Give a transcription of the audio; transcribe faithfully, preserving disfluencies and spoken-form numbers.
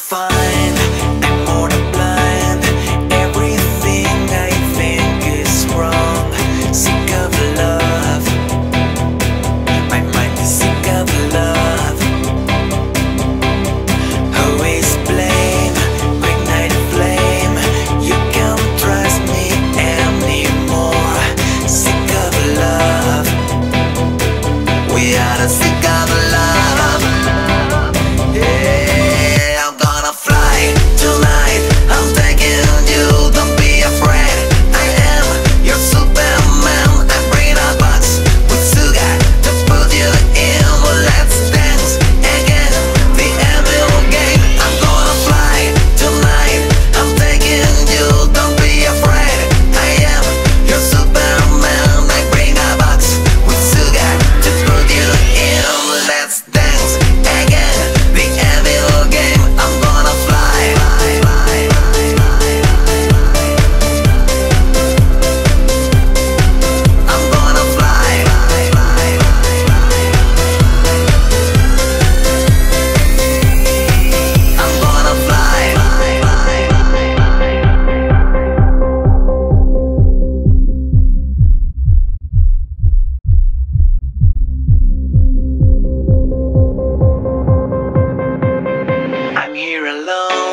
find I'm more than blind. Everything I think is wrong. Sick of love. My mind is sick of love. Always blame, ignite a flame. You can't trust me anymore. Sick of love. We are the sick of love. Yeah, I'm gonna fly tonight. I'm taking you, don't be afraid. I am your Superman. I bring a box with sugar to put you in. Let's dance again, the evil game. I'm gonna fly tonight. I'm taking you, don't be afraid. I am your Superman. I bring a box with sugar to put you in. Let's dance again, the evil game. I'm gonna fly. I'm gonna fly. I'm gonna fly. I'm here alone.